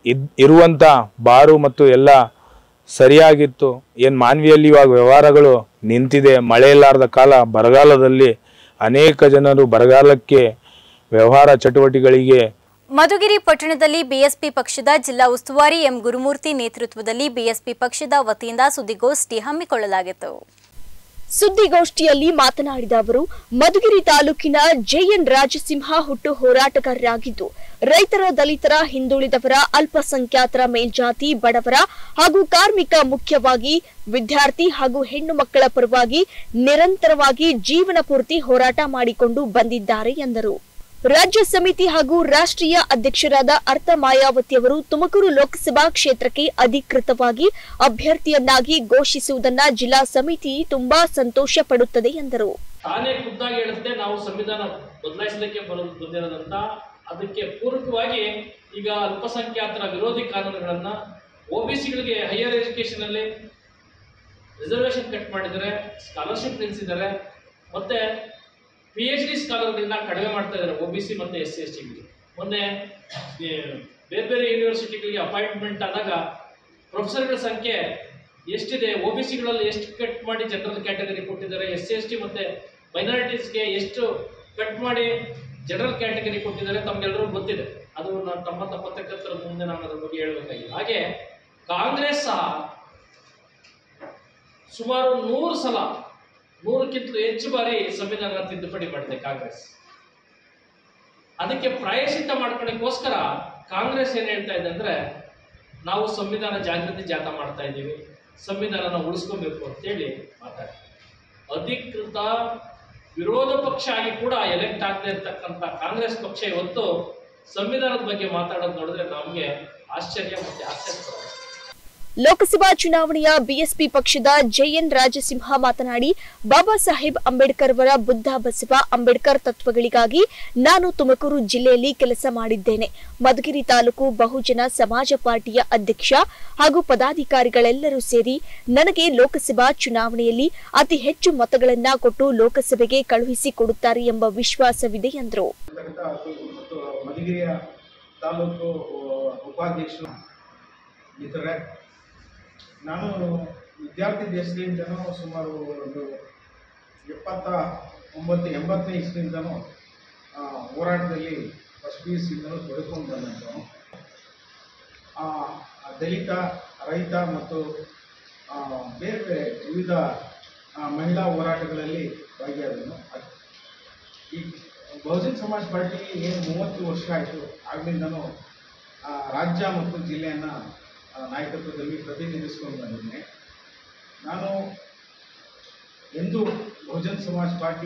ಇದ್ ಇರುವಂಥ ಬಾರು ಮತ್ತು ಎಲ್ಲ ಸರಿಯಾಗಿತ್ತು. ಏನು ಮಾನ್ವಿಯಲ್ಲಿ ಇವಾಗ ವ್ಯವಹಾರಗಳು ನಿಂತಿದೆ. ಮಳೆ ಇಲ್ಲಾರದ ಕಾಲ ಬರಗಾಲದಲ್ಲಿ ಅನೇಕ ಜನರು ಬರಗಾಲಕ್ಕೆ ವ್ಯವಹಾರ ಚಟುವಟಿಕೆಗಳಿಗೆ. ಮಧುಗಿರಿ ಪಟ್ಟಣದಲ್ಲಿ ಬಿಎಸ್ಪಿ ಪಕ್ಷದ ಜಿಲ್ಲಾ ಉಸ್ತುವಾರಿ ಎಂ ಗುರುಮೂರ್ತಿ ನೇತೃತ್ವದಲ್ಲಿ ಬಿಎಸ್ಪಿ ಪಕ್ಷದ ವತಿಯಿಂದ ಸುದ್ದಿಗೋಷ್ಠಿ ಹಮ್ಮಿಕೊಳ್ಳಲಾಗಿತ್ತು. ಸುದ್ದಿಗೋಷ್ಠಿಯಲ್ಲಿ ಮಾತನಾಡಿದ ಅವರು, ಮಧುಗಿರಿ ತಾಲೂಕಿನ ಜೆಎನ್ ರಾಜಸಿಂಹ ಹುಟ್ಟು ಹೋರಾಟಗಾರರಾಗಿದ್ದು, ರೈತರ, ದಲಿತರ, ಹಿಂದುಳಿದವರ, ಅಲ್ಪಸಂಖ್ಯಾತರ, ಮೇಲ್ಜಾತಿ, ಬಡವರ ಹಾಗೂ ಕಾರ್ಮಿಕ, ಮುಖ್ಯವಾಗಿ ವಿದ್ಯಾರ್ಥಿ ಹಾಗೂ ಹೆಣ್ಣು ಮಕ್ಕಳ ಪರವಾಗಿ ನಿರಂತರವಾಗಿ ಜೀವನ ಪೂರ್ತಿ ಹೋರಾಟ ಮಾಡಿಕೊಂಡು ಬಂದಿದ್ದಾರೆ ಎಂದರು. ರಾಜ್ಯ ಸಮಿತಿ ಹಾಗೂ ರಾಷ್ಟ್ರೀಯ ಅಧ್ಯಕ್ಷರಾದ ಅರ್ಥ ಮಾಯಾವತಿ ಅವರು ತುಮಕೂರು ಲೋಕಸಭಾ ಕ್ಷೇತ್ರಕ್ಕೆ ಅಧಿಕೃತವಾಗಿ ಅಭ್ಯರ್ಥಿಯನ್ನಾಗಿ ಘೋಷಿಸುವುದನ್ನ ಜಿಲ್ಲಾ ಸಮಿತಿ ತುಂಬಾ ಸಂತೋಷ ಪಡುತ್ತದೆ ಎಂದರು. ತಾನೇ ಖುದ್ದಾಗಿ ಹೇಳುತ್ತೆ ನಾವು ಸಂವಿಧಾನ ಬದಲಾಯಿಸಲಿಕ್ಕೆ ಬಂದಿರೋದಂತ. ಅದಕ್ಕೆ ಪೂರಕವಾಗಿ ಈಗ ಅಲ್ಪಸಂಖ್ಯಾತರ ವಿರೋಧಿ ಕಾನೂನುಗಳನ್ನ ಒಬಿಸಿಗಳಿಗೆ ಹೈಯರ್ ಎಜುಕೇಶನ್ ಅಲ್ಲಿ ರಿಸರ್ವೇಶನ್ ಕಟ್ ಮಾಡಿದ್ದಾರೆ, ಸ್ಕಾಲರ್ಶಿಪ್ ನಿಲ್ಲಿಸಿದ್ದಾರೆ, ಮತ್ತೆ ಪಿ ಎಚ್ ಡಿ ಸ್ಕಾಲರ್ಗಳನ್ನ ಕಡಿಮೆ ಮಾಡ್ತಾ ಇದ್ದಾರೆ ಒಬಿಸಿ ಮತ್ತೆ ಎಸ್ ಸಿ ಎಸ್ ಟಿಗಳಿಗೆ. ಮೊನ್ನೆ ಬೇರೆ ಬೇರೆ ಯೂನಿವರ್ಸಿಟಿಗಳಿಗೆ ಅಪಾಯಿಂಟ್ಮೆಂಟ್ ಆದಾಗ ಪ್ರೊಫೆಸರ್ಗಳ ಸಂಖ್ಯೆ ಎಷ್ಟಿದೆ, ಒಬಿಸಿಗಳಲ್ಲಿ ಎಷ್ಟು ಕಟ್ ಮಾಡಿ ಜನರಲ್ ಕ್ಯಾಟಗರಿ ಕೊಟ್ಟಿದ್ದಾರೆ, ಎಸ್ ಸಿ ಎಸ್ ಟಿ ಮತ್ತೆ ಮೈನಾರಿಟೀಸ್ಗೆ ಎಷ್ಟು ಕಟ್ ಮಾಡಿ ಜನರಲ್ ಕ್ಯಾಟಗರಿ ಕೊಟ್ಟಿದ್ದಾರೆ ತಮ್ಗೆಲ್ಲರೂ ಗೊತ್ತಿದೆ. ಅದು ನಾನು ತಮ್ಮ ತಮ್ಮ ಪತ್ರಕರ್ತರ ಮುಂದೆ ನಾನು ಅದ್ರ ಬಗ್ಗೆ ಹೇಳಬೇಕಾಗಿಲ್ಲ. ಹಾಗೆ ಕಾಂಗ್ರೆಸ್ ಸಹ ಸುಮಾರು ನೂರು ಸಲ ನೂರಕ್ಕಿಂತ ಹೆಚ್ಚು ಬಾರಿ ಸಂವಿಧಾನ ತಿದ್ದುಪಡಿ ಮಾಡಿದೆ ಕಾಂಗ್ರೆಸ್. ಅದಕ್ಕೆ ಪ್ರಾಯಶ್ಚಿತ್ತ ಮಾಡ್ಕೊಳ್ಳೋಕ್ಕೋಸ್ಕರ ಕಾಂಗ್ರೆಸ್ ಏನ್ ಹೇಳ್ತಾ ಇದೆ ಅಂದ್ರೆ, ನಾವು ಸಂವಿಧಾನ ಜಾಗೃತಿ ಜಾಥಾ ಮಾಡ್ತಾ ಇದ್ದೀವಿ, ಸಂವಿಧಾನನ ಉಳಿಸ್ಕೊಬೇಕು ಅಂತೇಳಿ ಮಾತಾಡಿ ಅಧಿಕೃತ ವಿರೋಧ ಪಕ್ಷ ಆಗಿ ಕೂಡ ಎಲೆಕ್ಟ್ ಆಗದೆ ಇರ್ತಕ್ಕಂಥ ಕಾಂಗ್ರೆಸ್ ಪಕ್ಷ ಇವತ್ತು ಸಂವಿಧಾನದ ಬಗ್ಗೆ ಮಾತಾಡೋದು ನೋಡಿದ್ರೆ ನಮಗೆ ಆಶ್ಚರ್ಯ ಮತ್ತೆ ಆಶ್ಚರ್ಯ. ಲೋಕಸಭಾ ಚುನಾವಣೆಯ ಬಿಎಸ್ಪಿ ಪಕ್ಷದ ಜೆಎನ್ ರಾಜಸಿಂಹ ಮಾತನಾಡಿ, ಬಾಬಾ ಸಾಹೇಬ್ ಅಂಬೇಡ್ಕರ್ ಅವರ ಬುದ್ಧ ಬಸವ ಅಂಬೇಡ್ಕರ್ ತತ್ವಗಳಿಗಾಗಿ ನಾನು ತುಮಕೂರು ಜಿಲ್ಲೆಯಲ್ಲಿ ಕೆಲಸ ಮಾಡಿದ್ದೇನೆ. ಮಧುಗಿರಿ ತಾಲೂಕು ಬಹುಜನ ಸಮಾಜ ಪಾರ್ಟಿಯ ಅಧ್ಯಕ್ಷ ಹಾಗೂ ಪದಾಧಿಕಾರಿಗಳೆಲ್ಲರೂ ಸೇರಿ ನನಗೆ ಲೋಕಸಭಾ ಚುನಾವಣೆಯಲ್ಲಿ ಅತಿ ಹೆಚ್ಚು ಮತಗಳನ್ನ ಕೊಟ್ಟು ಲೋಕಸಭೆಗೆ ಕಳುಹಿಸಿಕೊಡುತ್ತಾರೆ ಎಂಬ ವಿಶ್ವಾಸವಿದೆ ಎಂದರು. ಮಧುಗಿರಿಯ ತಾಲೂಕು ಉಪಾಧ್ಯಕ್ಷರು ನಾನು ವಿದ್ಯಾರ್ಥಿ ದೇಶದಿಂದನೂ ಸುಮಾರು ಒಂದು ಎಪ್ಪತ್ತ ಒಂಬತ್ತು ಎಂಬತ್ತನೇ ಇಸ್ವಿಯಿಂದನೂ ಹೋರಾಟದಲ್ಲಿ ಫಸ್ಟ್ ಪಿ ಯು ಸಿಯಿಂದನೂ ತೊಡಕೊಂಡು ಬಂದಂಥವನು. ದಲಿತ, ರೈತ ಮತ್ತು ಬೇರೆ ಬೇರೆ ವಿವಿಧ ಮಹಿಳಾ ಹೋರಾಟಗಳಲ್ಲಿ ಭಾಗಿಯಾದನು. ಈ ಬಹುಜನ್ ಸಮಾಜ್ ಪಾರ್ಟಿ ಏನು ಮೂವತ್ತು ವರ್ಷ ಆಯಿತು, ಆಗಲಿಂದನೂ ರಾಜ್ಯ ಮತ್ತು ಜಿಲ್ಲೆಯನ್ನು ನಾಯಕತ್ವದಲ್ಲಿ ಪ್ರತಿನಿಧಿಸಿಕೊಂಡು ಬಂದಿದ್ದೇನೆ. ನಾನು ಎಂದು ಬಹುಜನ್ ಸಮಾಜ್ ಪಾರ್ಟಿ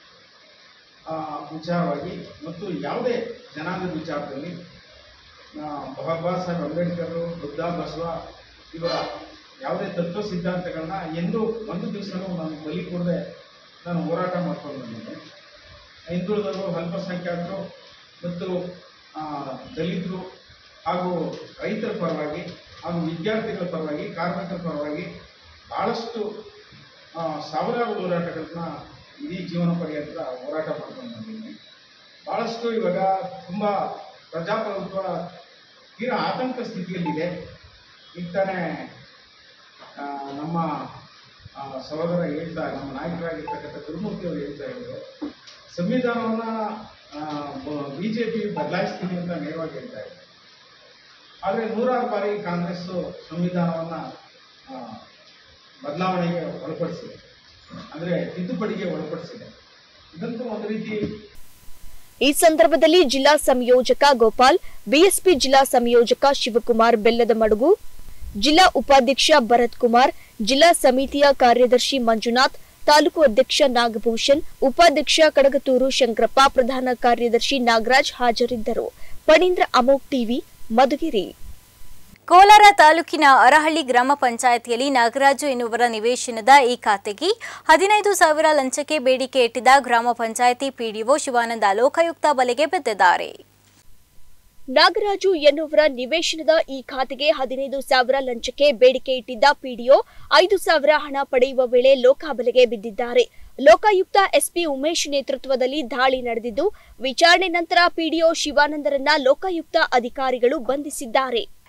ವಿಚಾರವಾಗಿ ಮತ್ತು ಯಾವುದೇ ಜನಾಂಗದ ವಿಚಾರದಲ್ಲಿ ಬಾಬಾ ಸಾಹೇಬ್ ಅಂಬೇಡ್ಕರ್, ಬುದ್ಧ ಬಸವ ಇವರ ಯಾವುದೇ ತತ್ವ ಸಿದ್ಧಾಂತಗಳನ್ನ ಎಂದೂ ಒಂದು ದಿವಸನೂ ನಾನು ಬಲಿ ಕೊಡದೆ ನಾನು ಹೋರಾಟ ಮಾಡ್ಕೊಂಡು ಬಂದಿದ್ದೇನೆ. ಹಿಂದುಳಿದವರು, ಅಲ್ಪಸಂಖ್ಯಾತರು ಮತ್ತು ದಲಿತರು ಹಾಗೂ ರೈತರ ಪರವಾಗಿ ಹಾಗೂ ವಿದ್ಯಾರ್ಥಿಗಳ ಪರವಾಗಿ, ಕಾರ್ಮಿಕರ ಪರವಾಗಿ ಭಾಳಷ್ಟು ಸಾವಿರಾರು ಹೋರಾಟಗಳನ್ನ ಇಡೀ ಜೀವನ ಪರ್ಯಂತ ಹೋರಾಟ ಮಾಡ್ಕೊಂಡು ಬಂದಿದ್ದೀನಿ. ಭಾಳಷ್ಟು ಇವಾಗ ತುಂಬ ಪ್ರಜಾಪ್ರಭುತ್ವ ತೀರಾ ಆತಂಕ ಸ್ಥಿತಿಯಲ್ಲಿದೆ. ಈಗ ತಾನೇ ನಮ್ಮ ಸಹೋದರ ಹೇಳ್ತಾ, ನಮ್ಮ ನಾಯಕರಾಗಿರ್ತಕ್ಕಂಥ ಗುರುಮೂರ್ತಿ ಅವರು ಹೇಳ್ತಾ ಇದ್ರು, ಸಂವಿಧಾನವನ್ನು ಬಿ ಜೆ ಪಿ ಬದಲಾಯಿಸ್ತೀನಿ ಅಂತ ನೇರವಾಗಿ ಹೇಳ್ತಾ ಇದ್ದಾರೆ. ಆದರೆ ನೂರಾರು ಬಾರಿ ಕಾಂಗ್ರೆಸ್ ಸಂವಿಧಾನವನ್ನು ಬದಲಾವಣೆಗೆ ಒಳಪಡಿಸಿದೆ, ಅಂದರೆ ತಿದ್ದುಪಡಿಗೆ ಒಳಪಡಿಸಿದೆ. ಇದಂತೂ ಒಂದು ರೀತಿ. ಈ ಸಂದರ್ಭದಲ್ಲಿ ಜಿಲ್ಲಾ ಸಂಯೋಜಕ ಗೋಪಾಲ್, ಬಿಎಸ್ಪಿ ಜಿಲ್ಲಾ ಸಂಯೋಜಕ ಶಿವಕುಮಾರ್ ಬೆಲ್ಲದಮಡುಗು, ಜಿಲ್ಲಾ ಉಪಾಧ್ಯಕ್ಷ ಭರತ್ ಕುಮಾರ್, ಜಿಲ್ಲಾ ಸಮಿತಿಯ ಕಾರ್ಯದರ್ಶಿ ಮಂಜುನಾಥ್, ತಾಲೂಕು ಅಧ್ಯಕ್ಷ ನಾಗಭೂಷಣ್, ಉಪಾಧ್ಯಕ್ಷ ಕಡಗತೂರು ಶಂಕರಪ್ಪ, ಪ್ರಧಾನ ಕಾರ್ಯದರ್ಶಿ ನಾಗರಾಜ್ ಹಾಜರಿದ್ದರು. ಪಣೀಂದ್ರ, ಅಮೋಕ್ ಟಿವಿ, ಮಧುಗಿರಿ. ಕೋಲಾರ ತಾಲೂಕಿನ ಅರಹಳ್ಳಿ ಗ್ರಾಮ ಪಂಚಾಯಿತಿಯಲ್ಲಿ ನಾಗರಾಜು ಎನ್ನುವರ ನಿವೇಶನದ ಈ ಖಾತೆಗೆ ಹದಿನೈದು ಸಾವಿರ ಲಂಚಕ್ಕೆ ಬೇಡಿಕೆ ಇಟ್ಟಿದ್ದ ಗ್ರಾಮ ಪಂಚಾಯಿತಿ ಪಿಡಿಒ ಶಿವಾನಂದ ಲೋಕಾಯುಕ್ತ ಬಲೆಗೆ ಬಿದ್ದಿದ್ದಾರೆ. ನಾಗರಾಜು ಎನ್ನುವರ ನಿವೇಶನದ ಈ ಖಾತೆಗೆ ಹದಿನೈದು ಸಾವಿರ ಲಂಚಕ್ಕೆ ಬೇಡಿಕೆ ಇಟ್ಟಿದ್ದ ಪಿಡಿಒ ಐದು ಸಾವಿರ ಹಣ ಪಡೆಯುವ ವೇಳೆ ಲೋಕಾಬಲೆಗೆ ಬಿದ್ದಿದ್ದಾರೆ. ಲೋಕಾಯುಕ್ತ ಎಸ್ಪಿ ಉಮೇಶ್ ನೇತೃತ್ವದಲ್ಲಿ ದಾಳಿ ನಡೆದಿದ್ದು, ವಿಚಾರಣೆ ನಂತರ ಪಿಡಿಒ ಶಿವಾನಂದರನ್ನ ಲೋಕಾಯುಕ್ತ ಅಧಿಕಾರಿಗಳು ಬಂಧಿಸಿದ್ದಾರೆ.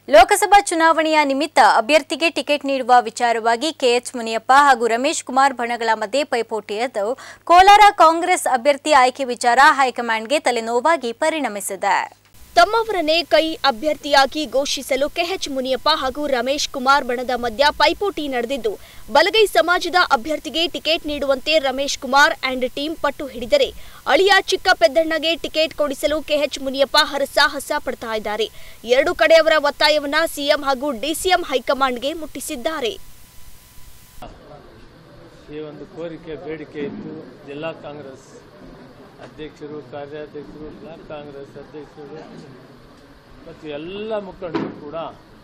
ಲೋಕಸಭಾ ಚುನಾವಣೆಯ ನಿಮಿತ್ತ ಅಭ್ಯರ್ಥಿಗೆ ಟಿಕೆಟ್ ನೀಡುವ ವಿಚಾರವಾಗಿ ಕೆಎಚ್ ಮುನಿಯಪ್ಪ ಹಾಗೂ ರಮೇಶ್ ಕುಮಾರ್ ಬಣಗಳ ಮಧ್ಯೆ ಪೈಪೋಟಿ ಎದ್ದು ಕೋಲಾರ ಕಾಂಗ್ರೆಸ್ ಅಭ್ಯರ್ಥಿ ಆಯ್ಕೆ ವಿಚಾರ ಹೈಕಮಾಂಡ್ಗೆ ತಲೆನೋವಾಗಿ ಪರಿಣಮಿಸಿದೆ. ತಮ್ಮವರನ್ನೇ ಕೈ ಅಭ್ಯರ್ಥಿಯಾಗಿ ಘೋಷಿಸಲು ಕೆಎಚ್ ಮುನಿಯಪ್ಪ ಹಾಗೂ ರಮೇಶ್ ಕುಮಾರ್ ಬಣದ ಮಧ್ಯ ಪೈಪೋಟಿ ನಡೆದಿದ್ದು, ಬಲಗೈ ಸಮಾಜದ ಅಭ್ಯರ್ಥಿಗೆ ಟಿಕೆಟ್ ನೀಡುವಂತೆ ರಮೇಶ್ ಕುಮಾರ್ ಅಂಡ್ ಟೀಮ್ ಪಟ್ಟು ಹಿಡಿದರೆ ಅಳಿಯ ಚಿಕ್ಕ ಪೆದ್ದಣ್ಣಗೆ ಟಿಕೆಟ್ ಕೊಡಿಸಲು ಕೆಎಚ್ ಮುನಿಯಪ್ಪ ಹರಸಾಹಸ ಪಡ್ತಾ ಇದ್ದಾರೆ. ಎರಡು ಕಡೆಯವರ ಒತ್ತಾಯವನ್ನ ಸಿಎಂ ಹಾಗೂ ಡಿಸಿಎಂ ಹೈಕಮಾಂಡ್ಗೆ ಮುಟ್ಟಿಸಿದ್ದಾರೆ. ಈ ಒಂದು ಕೋರಿಕೆ ಬೇಡಿಕೆ ಇತ್ತು. ಜಿಲ್ಲಾ ಕಾಂಗ್ರೆಸ್ ಅಧ್ಯಕ್ಷರು, ಕಾರ್ಯಾಧ್ಯಕ್ಷರು, ಬ್ಲಾಕ್ ಕಾಂಗ್ರೆಸ್ ಅಧ್ಯಕ್ಷರು ಮತ್ತು ಎಲ್ಲ ಮುಖಂಡರು ಕೂಡ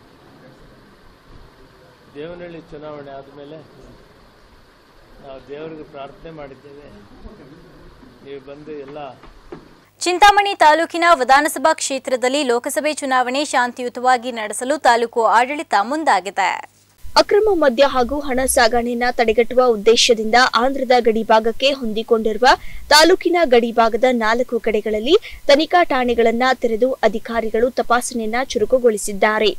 ದೇವನಹಳ್ಳಿ ಚುನಾವಣೆ ಆದಮೇಲೆ ನಾವು ದೇವರಿಗೆ ಪ್ರಾರ್ಥನೆ ಮಾಡಿದ್ದೇವೆ. ನೀವು ಬಂದು ಎಲ್ಲ ಚಿಂತಾಮಣಿ ತಾಲೂಕಿನ ವಿಧಾನಸಭಾ ಕ್ಷೇತ್ರದಲ್ಲಿ ಲೋಕಸಭೆ ಚುನಾವಣೆ ಶಾಂತಿಯುತವಾಗಿ ನಡೆಸಲು ತಾಲೂಕು ಆಡಳಿತ ಮುಂದಾಗಿದೆ. ಅಕ್ರಮ ಮದ್ಯ ಹಾಗೂ ಹಣ ಸಾಗಣೆಯನ್ನ ತಡೆಗಟ್ಟುವ ಉದ್ದೇಶದಿಂದ ಆಂಧ್ರದ ಗಡಿಭಾಗಕ್ಕೆ ಹೊಂದಿಕೊಂಡಿರುವ ತಾಲೂಕಿನ ಗಡಿಭಾಗದ ನಾಲ್ಕು ಕಡೆಗಳಲ್ಲಿ ತನಿಖಾ ಠಾಣೆಗಳನ್ನ ತೆರೆದು ಅಧಿಕಾರಿಗಳು ತಪಾಸಣೆಯನ್ನ ಚುರುಕುಗೊಳಿಸಿದ್ದಾರೆ.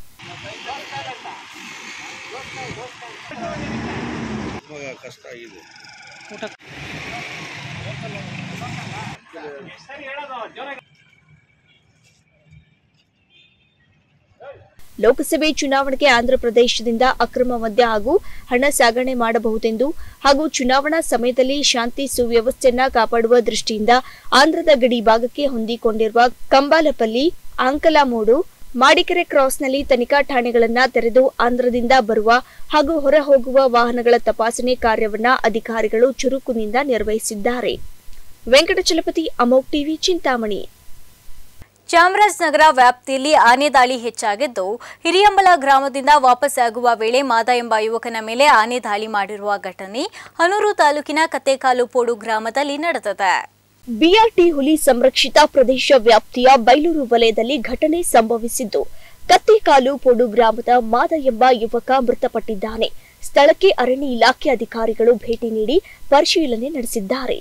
ಲೋಕಸಭೆ ಚುನಾವಣೆಗೆ ಆಂಧ್ರಪ್ರದೇಶದಿಂದ ಅಕ್ರಮ ಮದ್ಯ ಹಾಗೂ ಹಣ ಸಾಗಣೆ ಮಾಡಬಹುದೆಂದು ಹಾಗೂ ಚುನಾವಣಾ ಸಮಯದಲ್ಲಿ ಶಾಂತಿ ಸುವ್ಯವಸ್ಥೆಯನ್ನ ಕಾಪಾಡುವ ದೃಷ್ಟಿಯಿಂದ ಆಂಧ್ರದ ಗಡಿ ಭಾಗಕ್ಕೆ ಹೊಂದಿಕೊಂಡಿರುವ ಕಂಬಾಲಪಲ್ಲಿ, ಆಂಕಲಮೂಡು, ಮಾಡಿಕೆರೆ ಕ್ರಾಸ್ನಲ್ಲಿ ತನಿಖಾ ಠಾಣೆಗಳನ್ನ ತೆರೆದು ಆಂಧ್ರದಿಂದ ಬರುವ ಹಾಗೂ ಹೊರ ಹೋಗುವ ವಾಹನಗಳ ತಪಾಸಣೆ ಕಾರ್ಯವನ್ನ ಅಧಿಕಾರಿಗಳು ಚುರುಕಿನಿಂದ ನಿರ್ವಹಿಸಿದ್ದಾರೆ. ವೆಂಕಟಚಲಪತಿ, ಅಮೋಕ್ ಟಿವಿ, ಚಿಂತಾಮಣಿ. ಚಾಮರಾಜನಗರ ವ್ಯಾಪ್ತಿಯಲ್ಲಿ ಆನೆ ದಾಳಿ ಹೆಚ್ಚಾಗಿದ್ದು, ಹಿರಿಯಂಬಲ ಗ್ರಾಮದಿಂದ ವಾಪಸ್ಸಾಗುವ ವೇಳೆ ಮಾದ ಎಂಬ ಯುವಕನ ಮೇಲೆ ಆನೆ ದಾಳಿ ಮಾಡಿರುವ ಘಟನೆ ಹನೂರು ತಾಲೂಕಿನ ಕತ್ತೇಕಾಲು ಪೋಡು ಗ್ರಾಮದಲ್ಲಿ ನಡೆದಿದೆ. ಬಿಆರ್ಟಿ ಹುಲಿ ಸಂರಕ್ಷಿತ ಪ್ರದೇಶ ವ್ಯಾಪ್ತಿಯ ಬೈಲೂರು ವಲಯದಲ್ಲಿ ಘಟನೆ ಸಂಭವಿಸಿದ್ದು, ಕತ್ತೇಕಾಲು ಪೋಡು ಗ್ರಾಮದ ಮಾದ ಎಂಬ ಯುವಕ ಮೃತಪಟ್ಟಿದ್ದಾನೆ. ಸ್ಥಳಕ್ಕೆ ಅರಣ್ಯ ಇಲಾಖೆ ಅಧಿಕಾರಿಗಳು ಭೇಟಿ ನೀಡಿ ಪರಿಶೀಲನೆ ನಡೆಸಿದ್ದಾರೆ.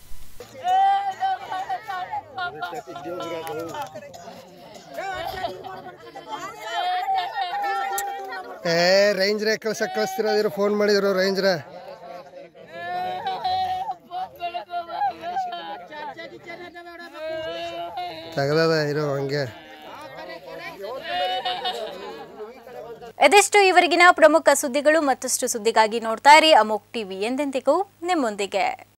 ಏ ರೇಂಜ್ರೆ ಕಳ್ಸಕ್ ಕಳಿಸ್ತಿರೋದಿರೋ ಫೋನ್ ಮಾಡಿದ್ರು ರೇಂಜ್ರೆ ತಗದ ಇರೋ ಹಂಗೆ. ಇದೆಷ್ಟು ಇವರಿಗಿನ ಪ್ರಮುಖ ಸುದ್ದಿಗಳು. ಮತ್ತಷ್ಟು ಸುದ್ದಿಗಾಗಿ ನೋಡ್ತಾ ಇರಿ ಅಮೋಕ್ ಟಿವಿ, ಎಂದೆಂದಿಗೂ ನಿಮ್ಮೊಂದಿಗೆ.